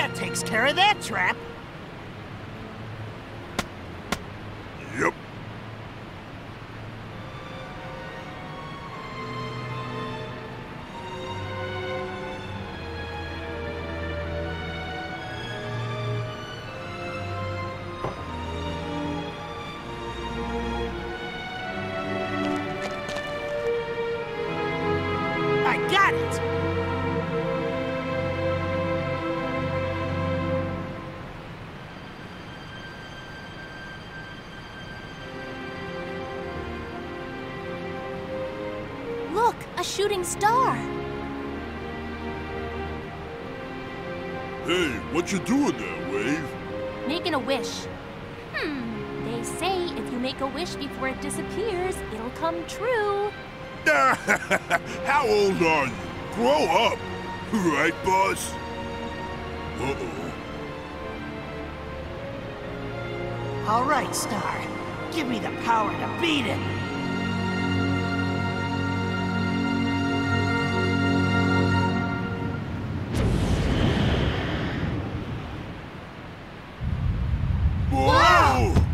That takes care of that trap. Yep. I got it! Look, a shooting star. Hey, what you doing there, Wave? Making a wish. They say if you make a wish before it disappears, it'll come true. How old are you? Grow up. Right, boss? Uh-oh. All right, Star. Give me the power to beat him. Whoa!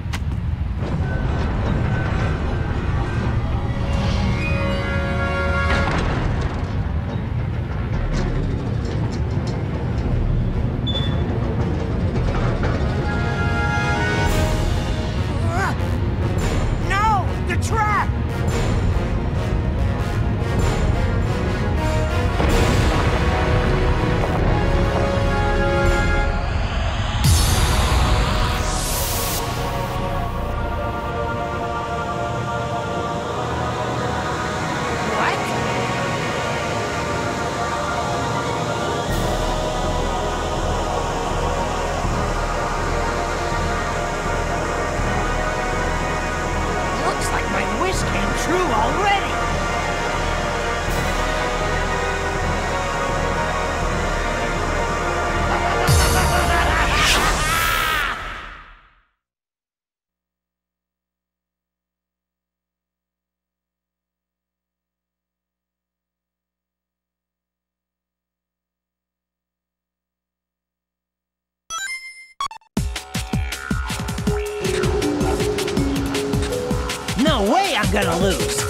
No! The trap! What? Looks like my wish came true already! No way I'm gonna lose!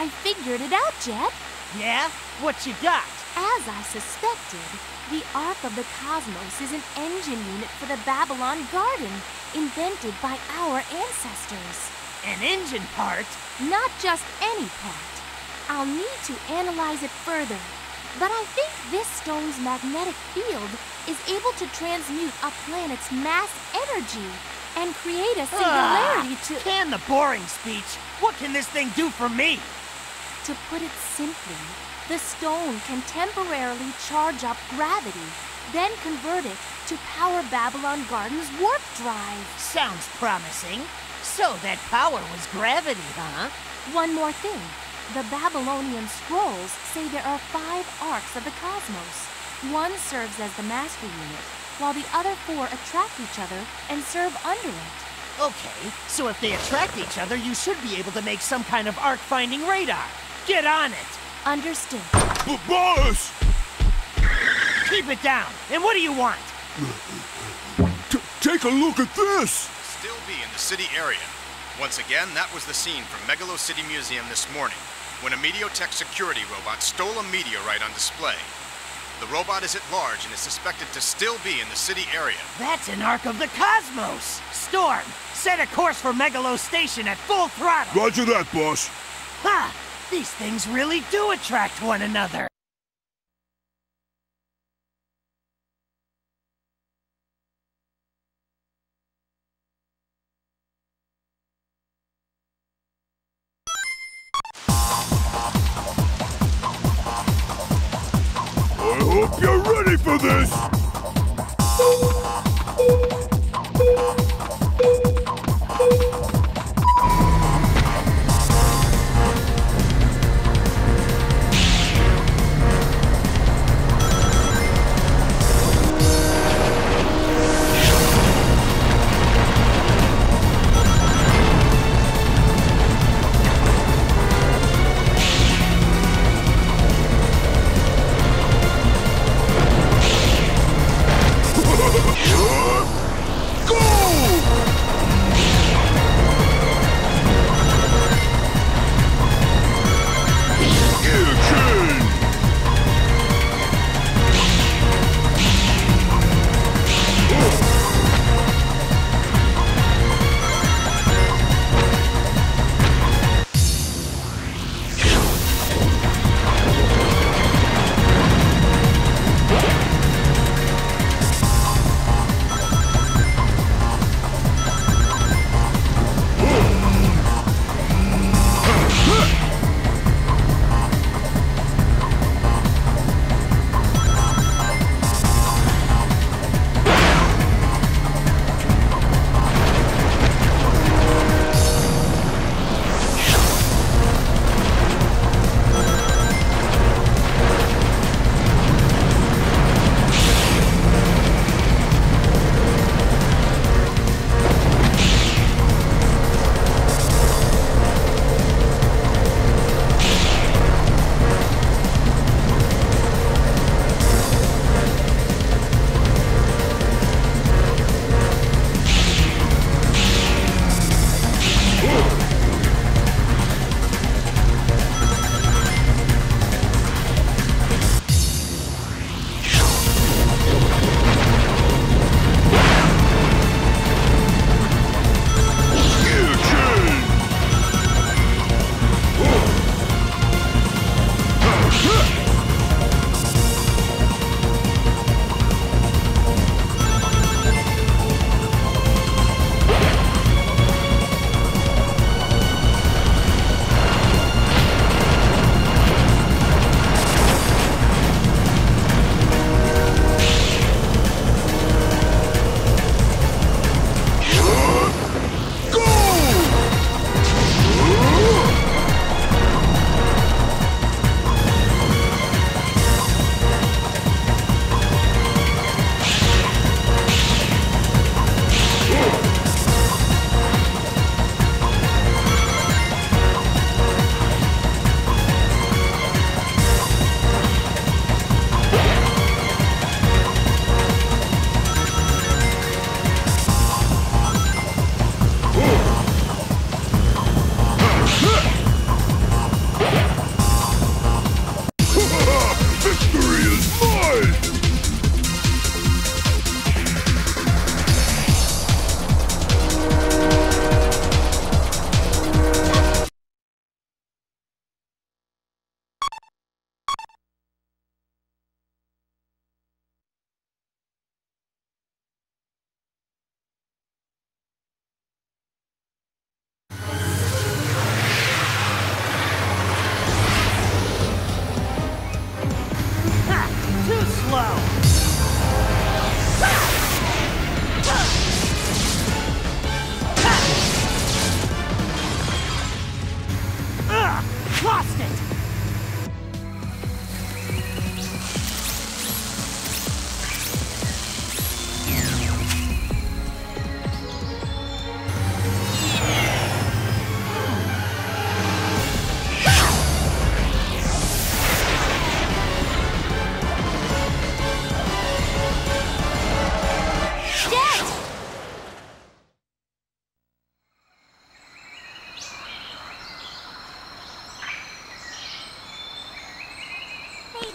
I figured it out, Jet. Yeah? What you got? As I suspected, the Ark of the Cosmos is an engine unit for the Babylon Garden, invented by our ancestors. An engine part? Not just any part. I'll need to analyze it further, but I think this stone's magnetic field is able to transmute a planet's mass energy and create a singularity to... Can the boring speech. What can this thing do for me? To put it simply, the stone can temporarily charge up gravity, then convert it to power Babylon Garden's warp drive. Sounds promising. So that power was gravity, huh? One more thing. The Babylonian scrolls say there are 5 arcs of the cosmos. One serves as the master unit, while the other 4 attract each other and serve under it. Okay, so if they attract each other, you should be able to make some kind of arc-finding radar. Get on it! Understood. But boss! Keep it down. And what do you want? Take a look at this! Still be in the city area. Once again, that was the scene from Megalo City Museum this morning, when a Meteotech security robot stole a meteorite on display. The robot is at large and is suspected to still be in the city area. That's an Ark of the Cosmos! Storm, set a course for Megalo Station at full throttle! Roger that, boss. Ha! These things really do attract one another! I hope you're ready for this!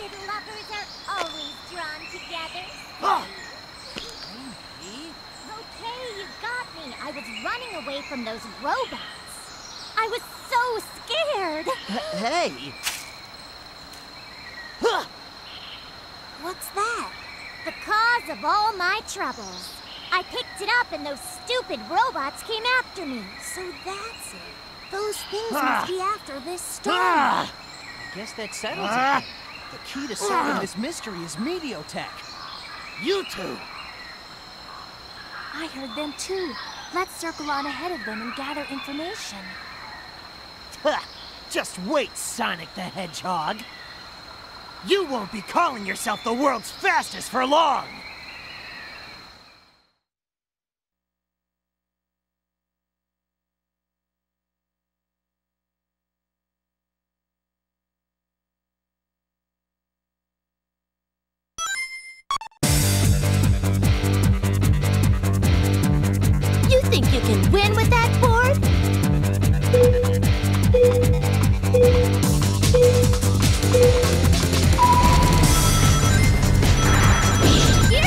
Good lovers are always drawn together. Ah! Okay, you got me. I was running away from those robots. I was so scared. Hey! What's that? The cause of all my troubles. I picked it up and those stupid robots came after me. So that's it. Those things Ah. must be after this stone. Ah! I guess that settles Ah. it. The key to solving this mystery is Meteotech. You two! I heard them too. Let's circle on ahead of them and gather information. Ha! Just wait, Sonic the Hedgehog! You won't be calling yourself the world's fastest for long! You think you can win with that board? Here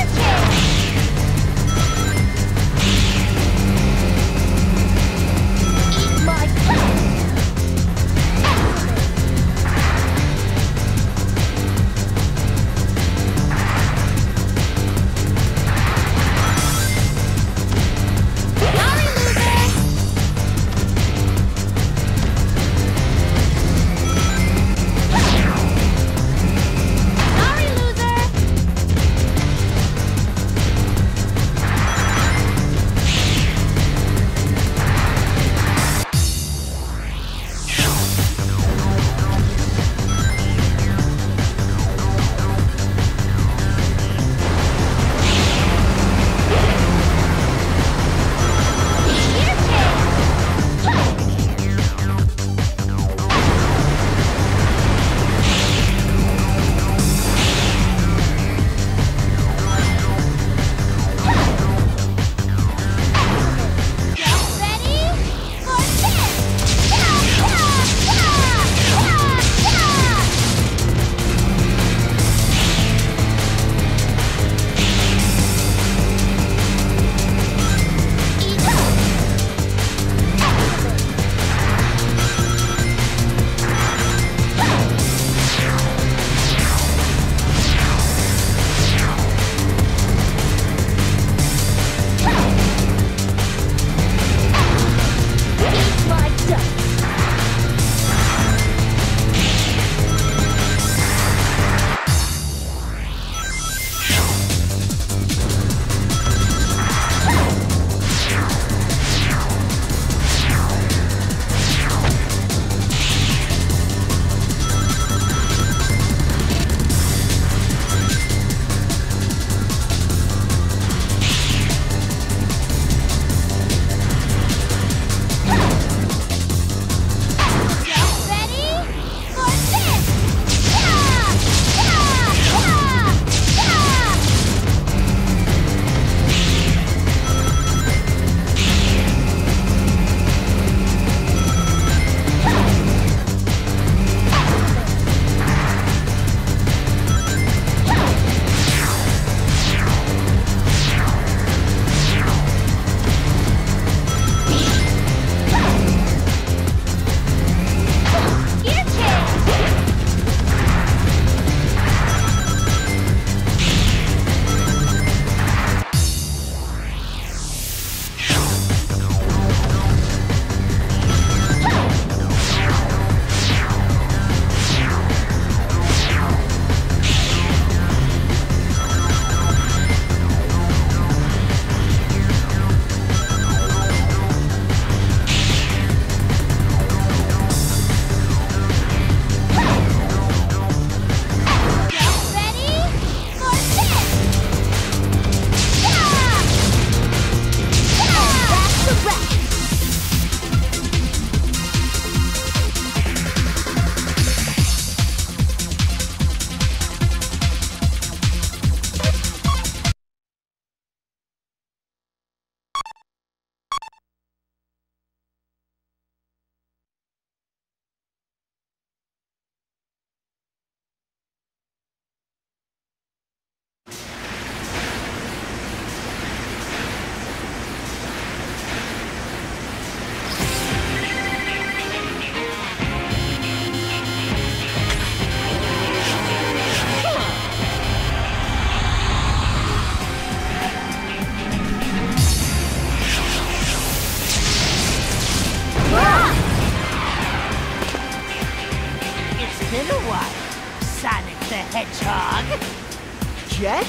Hedgehog. Jet?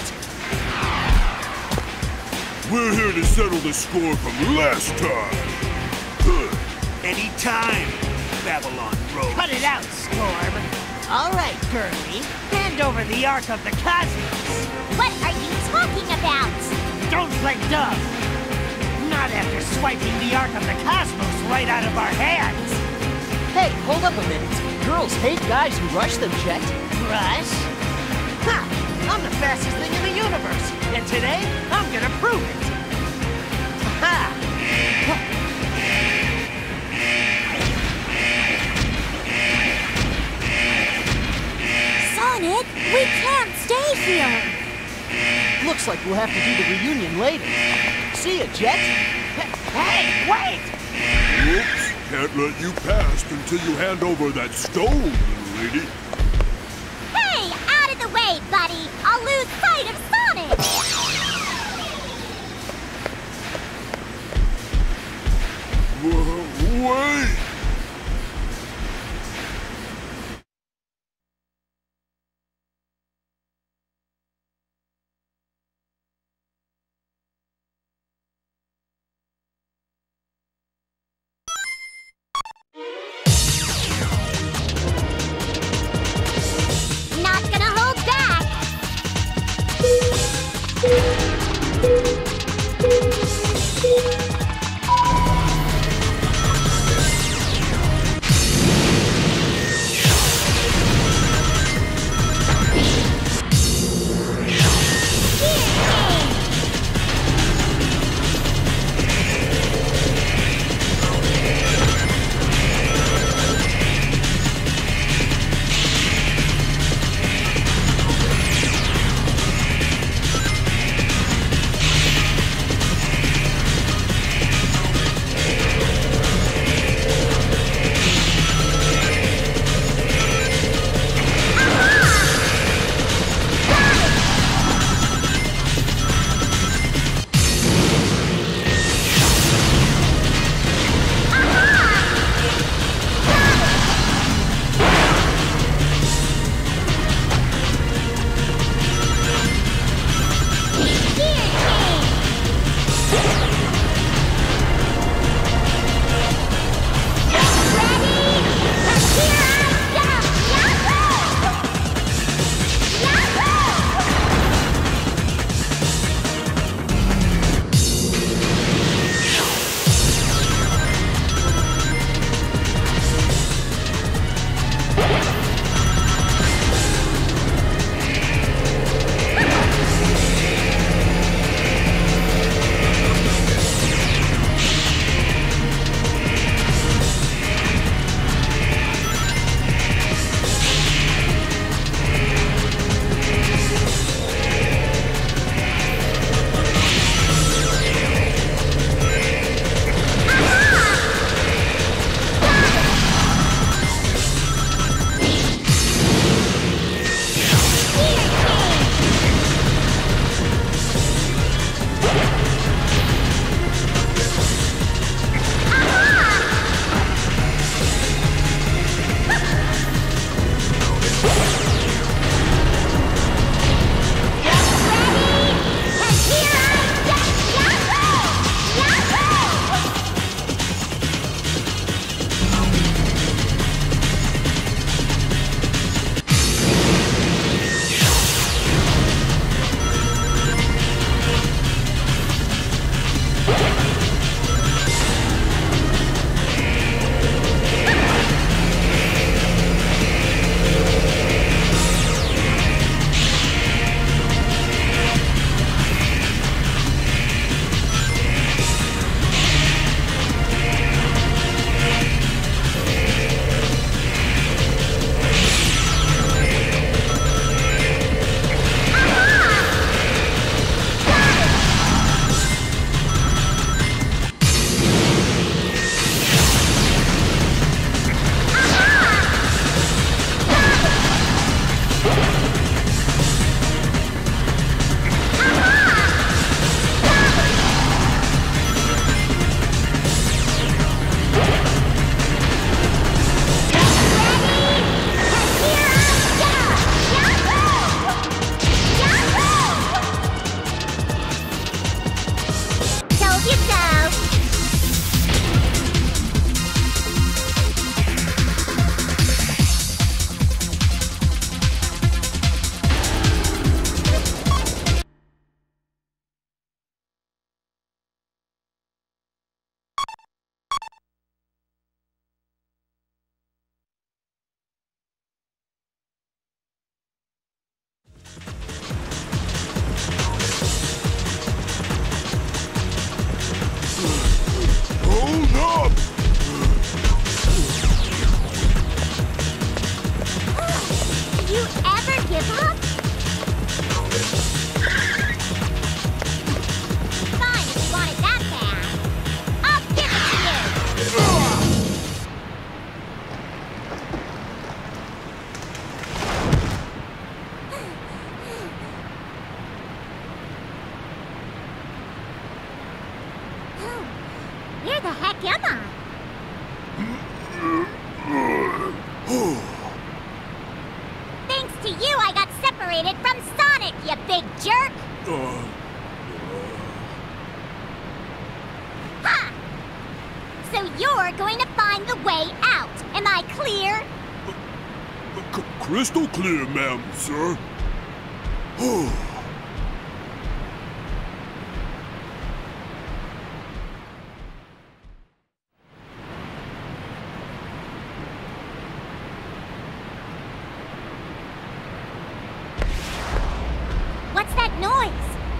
We're here to settle the score from last time. Anytime, Babylon Road. Cut it out, Storm. All right, Girly. Hand over the Ark of the Cosmos. What are you talking about? Don't play dumb. Not after swiping the Ark of the Cosmos right out of our hands. Hey, hold up a minute. Girls hate guys who rush them, Jet. Rush? Ha! I'm the fastest thing in the universe, and today I'm gonna prove it. Ha! Sonic, we can't stay here. Looks like we'll have to do the reunion later. See ya, Jet. Hey, wait! Whoops. Can't let you pass until you hand over that stone, little lady. Hey, out of the way, buddy. I'll lose sight of Sonic. Wait! Not gonna hold back. separated from Sonic, you big jerk! Ha! So you're going to find the way out. Am I clear? Crystal clear, ma'am, sir. What's that noise?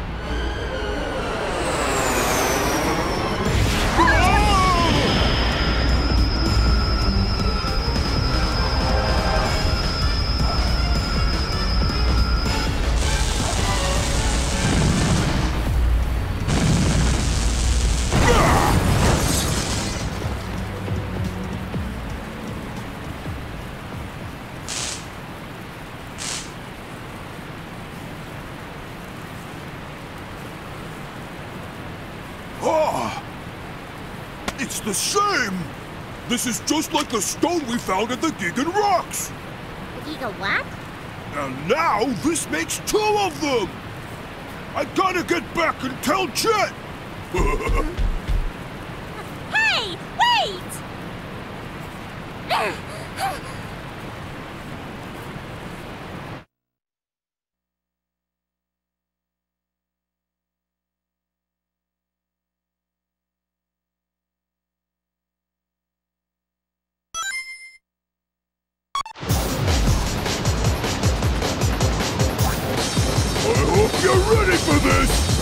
It's the same! This is just like the stone we found at the Gigan Rocks! The Giga what? And now this makes 2 of them! I gotta get back and tell Jet! Hey! Wait! I hope you're ready for this!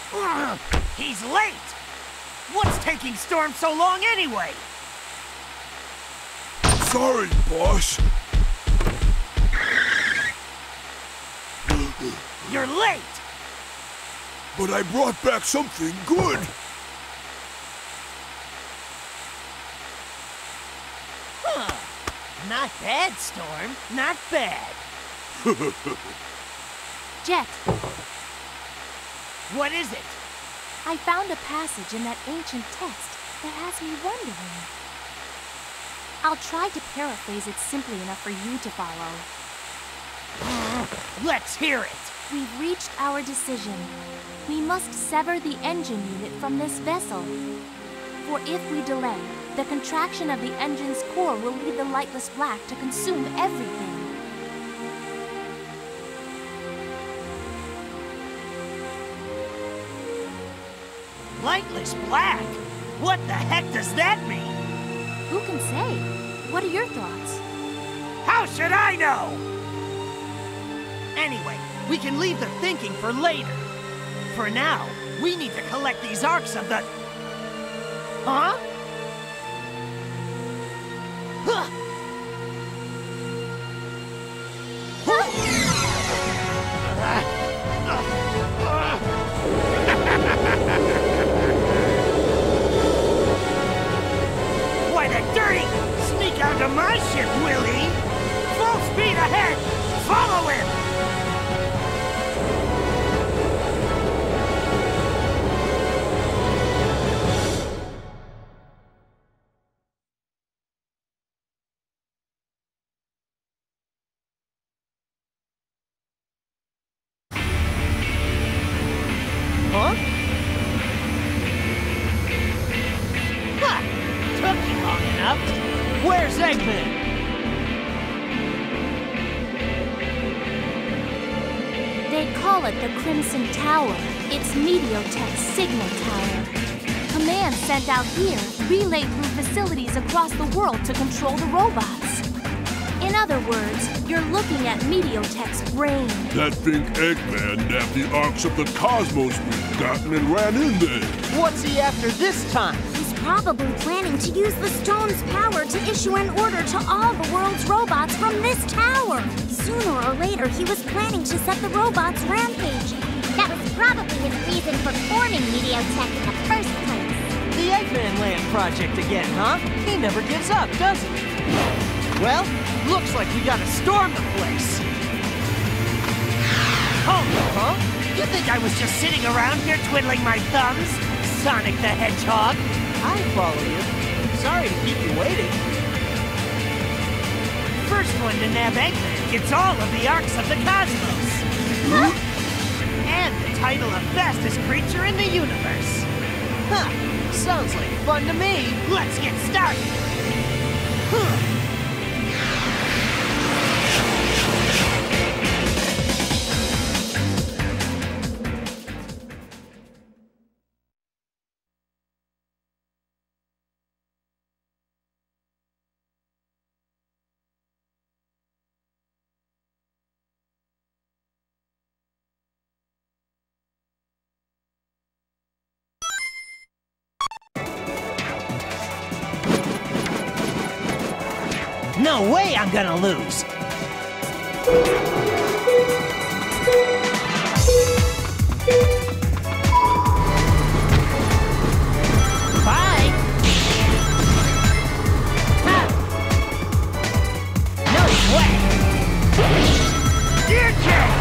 He's late! What's taking Storm so long anyway? Sorry, boss. You're late! But I brought back something good. Huh. Not bad, Storm. Not bad. Jet, What is it? I found a passage in that ancient text that has me wondering. I'll try to paraphrase it simply enough for you to follow. Let's hear it. We've reached our decision. We must sever the engine unit from this vessel. For if we delay, the contraction of the engine's core will lead the lightless black to consume everything. Lightless black? What the heck does that mean? Who can say? What are your thoughts? How should I know? Anyway, we can leave the thinking for later. For now, we need to collect these arcs of the... Huh? Huh. Why the dirty! Sneak onto my ship, will he? Full speed ahead! Follow him! Huh? Ha! Took you long enough. Where's Eggman? They call it the Crimson Tower. It's Meteotech's signal tower. Commands sent out here relay through facilities across the world to control the robots. In other words, you're looking at Meteotech's brain. That thing Eggman nabbed the arcs of the cosmos we've gotten and ran in there. What's he after this time? He's probably planning to use the stone's power to issue an order to all the world's robots from this tower. Sooner or later, he was planning to set the robots rampaging. That was probably his reason for forming Meteotech in the first place. The Eggman Land project again, huh? He never gives up, does he? Well, looks like we gotta storm the place. Hold up, huh? You think I was just sitting around here twiddling my thumbs? Sonic the Hedgehog? I follow you. Sorry to keep you waiting. First one to nab Eggman gets all of the arcs of the cosmos. Huh? And the title of fastest creature in the universe. Huh. Sounds like fun to me. Let's get started. Huh. No way I'm gonna lose! Bye! Ha! No way! Dear Jay!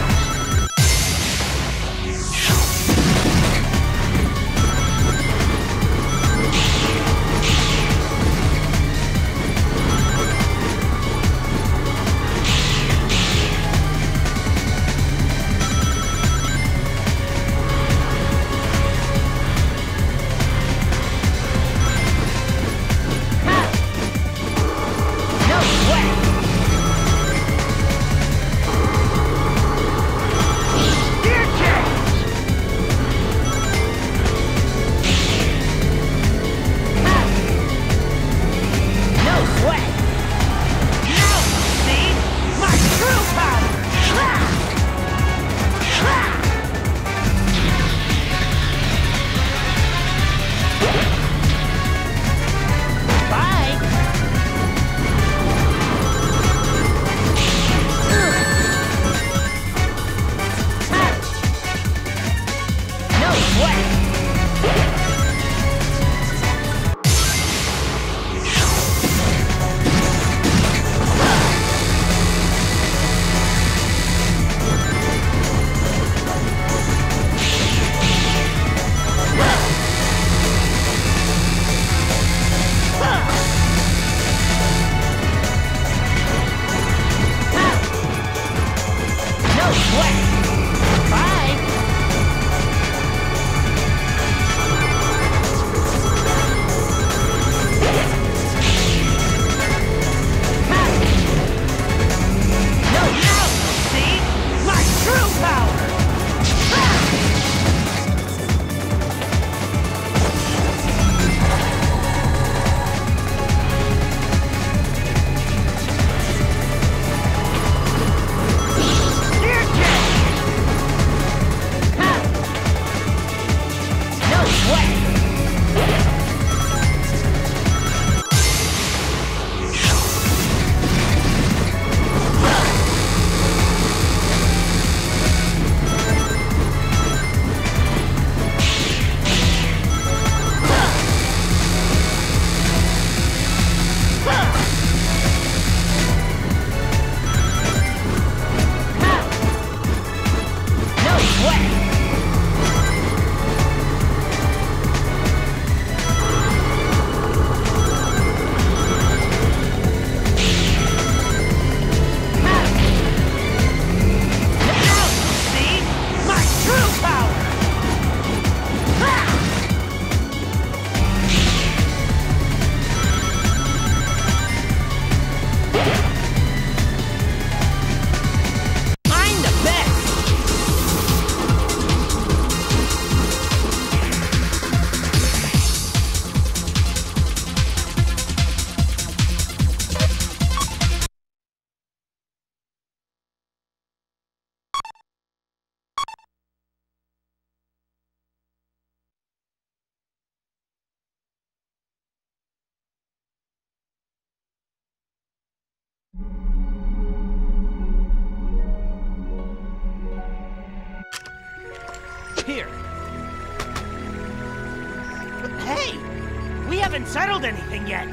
haven't settled anything yet.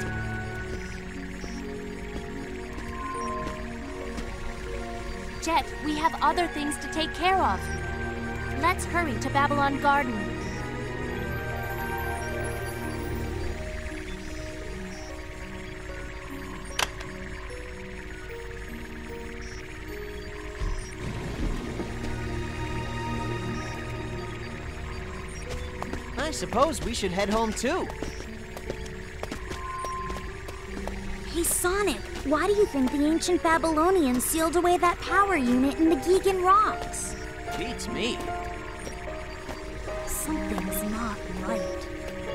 Jet, we have other things to take care of. Let's hurry to Babylon Garden. I suppose we should head home too. Hey, Sonic, why do you think the ancient Babylonians sealed away that power unit in the Gigan Rocks? Beats me. Something's not right.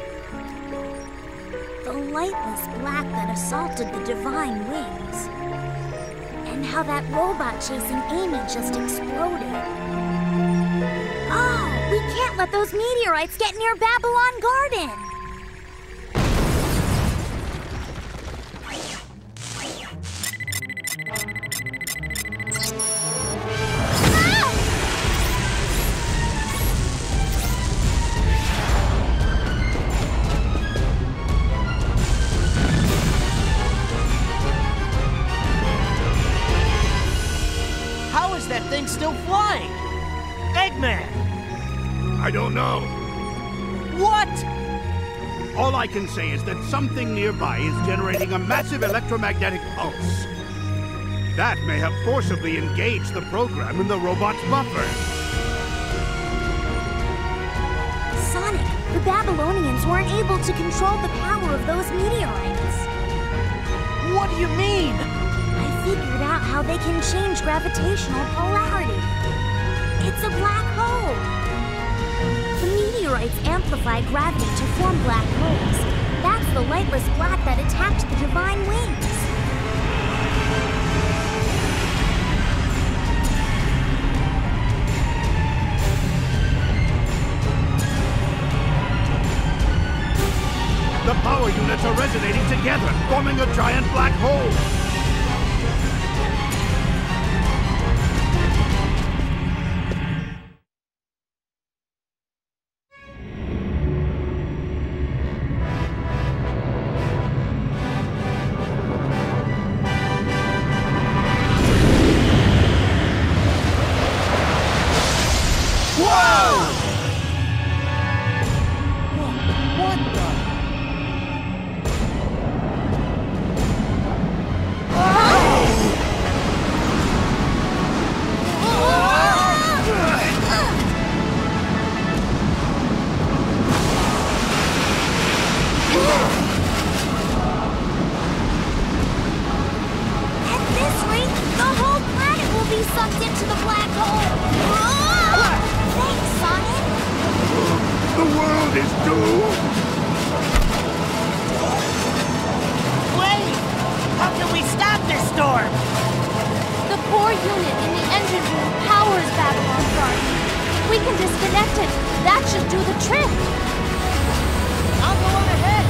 The lightless black that assaulted the Divine Wings. And how that robot chasing Amy just exploded. Oh, we can't let those meteorites get near Babylon Garden! How is that thing still flying? Eggman! I don't know. What? All I can say is that something nearby is generating a massive electromagnetic pulse. That may have forcibly engaged the program in the robot's buffer. Sonic, the Babylonians weren't able to control the power of those meteorites. What do you mean? I figured out how they can change gravitational polarity. It's a black hole. The meteorites amplify gravity to form black holes. That's the lightless black that attacked the Divine Wings. The power units are resonating together, forming a giant black hole. What the? At this rate, the whole planet will be sucked into the black hole. Thanks, Sonic. The world is doomed. Wait! How can we stop this storm? The core unit in the engine room powers Babylon Garden. We can disconnect it. That should do the trick. I'll go on ahead.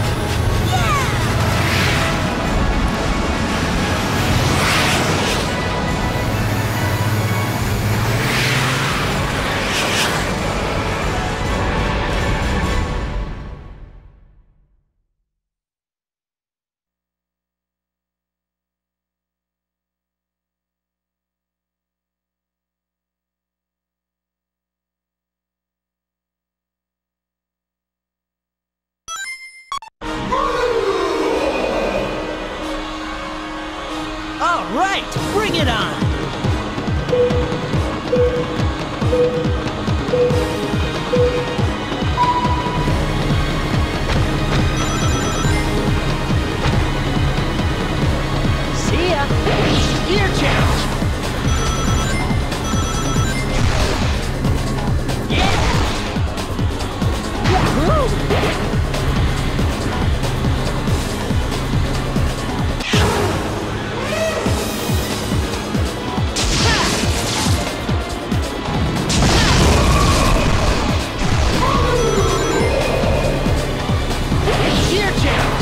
All right, bring it on! See ya! Gear challenge! Yeah! Woohoo! Gear challenge!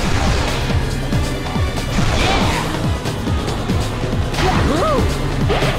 Yeah! Woohoo!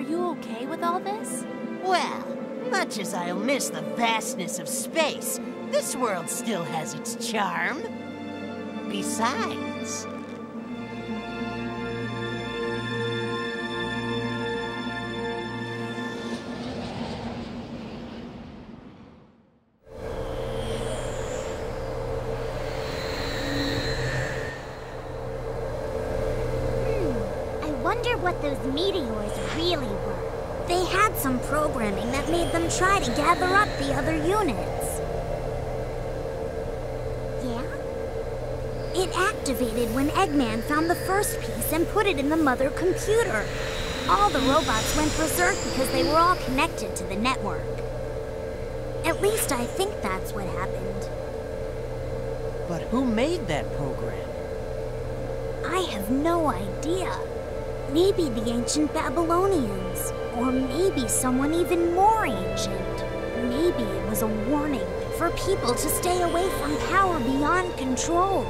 you okay with all this? Well, much as I'll miss the vastness of space, this world still has its charm. Besides... I wonder what those meteors really were. They had some programming that made them try to gather up the other units. Yeah? It activated when Eggman found the first piece and put it in the mother computer. All the robots went berserk because they were all connected to the network. At least I think that's what happened. But who made that program? I have no idea. Maybe the ancient Babylonians. Or maybe someone even more ancient. Maybe it was a warning for people to stay away from power beyond control.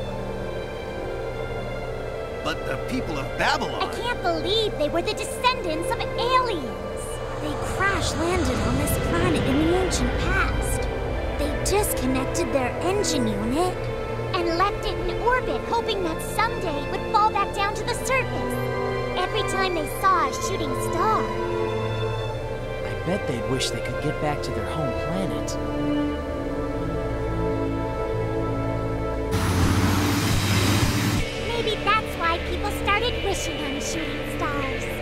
But the people of Babylon... I can't believe they were the descendants of aliens. They crash-landed on this planet in the ancient past. They disconnected their engine unit and left it in orbit, hoping that someday it would fall back down to the surface. Every time they saw a shooting star. I bet they'd wish they could get back to their home planet. Maybe that's why people started wishing on shooting stars.